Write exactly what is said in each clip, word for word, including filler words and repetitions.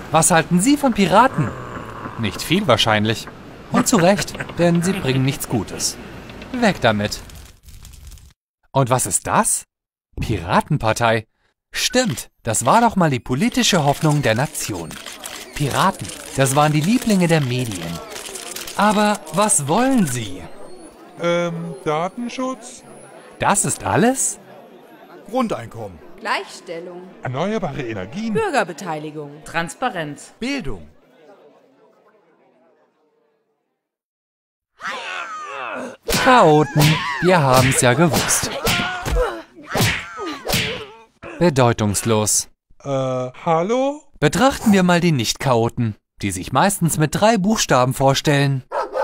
Was halten Sie von Piraten? Nicht viel wahrscheinlich. Und zu Recht, denn sie bringen nichts Gutes. Weg damit. Und was ist das? Piratenpartei. Stimmt, das war doch mal die politische Hoffnung der Nation. Piraten, das waren die Lieblinge der Medien. Aber was wollen sie? Ähm, Datenschutz? Das ist alles? Grundeinkommen. Gleichstellung. Erneuerbare Energien? Bürgerbeteiligung. Transparenz. Bildung. Chaoten, wir haben's ja gewusst. Bedeutungslos. Äh, hallo? Betrachten wir mal die Nicht-Chaoten, die sich meistens mit drei Buchstaben vorstellen.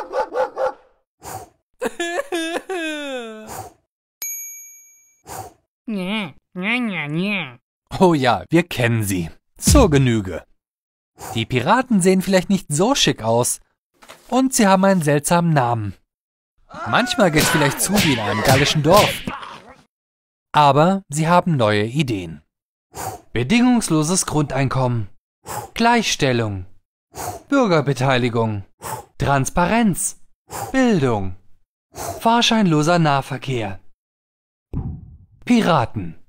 Oh ja, wir kennen sie. Zur Genüge. Die Piraten sehen vielleicht nicht so schick aus. Und sie haben einen seltsamen Namen. Manchmal geht's vielleicht zu wie in einem gallischen Dorf. Aber sie haben neue Ideen. Bedingungsloses Grundeinkommen. Gleichstellung. Bürgerbeteiligung. Transparenz. Bildung. Fahrscheinloser Nahverkehr. Piraten.